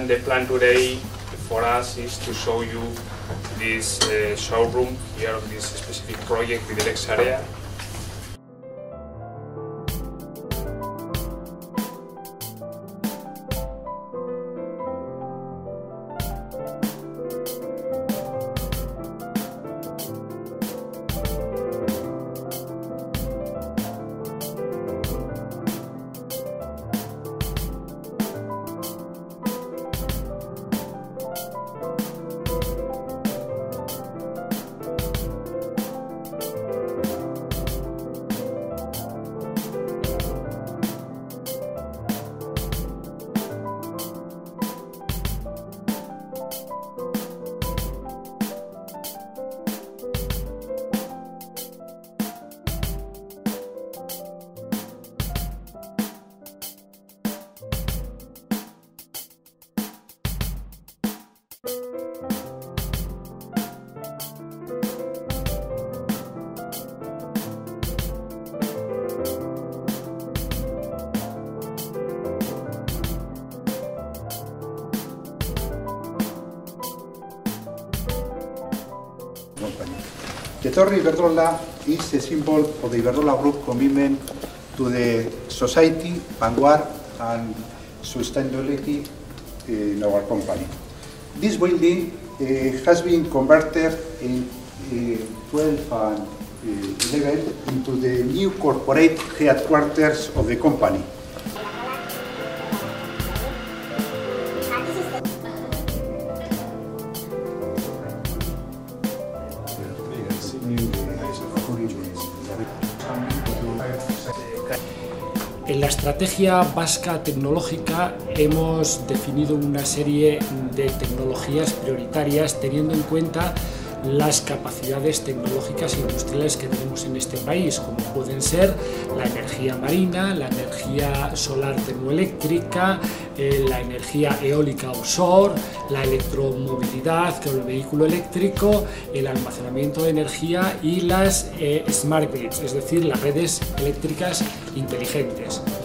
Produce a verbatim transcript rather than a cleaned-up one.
the plan today for us is to show you this uh, showroom here of this specific project with the Lexarea. The Torre Iberdrola is a symbol of the Iberdrola Group commitment to the society, vanguard and sustainability in our company. This building uh, has been converted in uh, twelve and uh, eleven into the new corporate headquarters of the company. En la estrategia vasca tecnológica hemos definido una serie de tecnologías prioritarias teniendo en cuenta las capacidades tecnológicas e industriales que tenemos en este país, como pueden ser la energía marina, la energía solar termoeléctrica, eh, la energía eólica offshore, la electromovilidad con el vehículo eléctrico, el almacenamiento de energía y las eh, smart grids, es decir, las redes eléctricas inteligentes.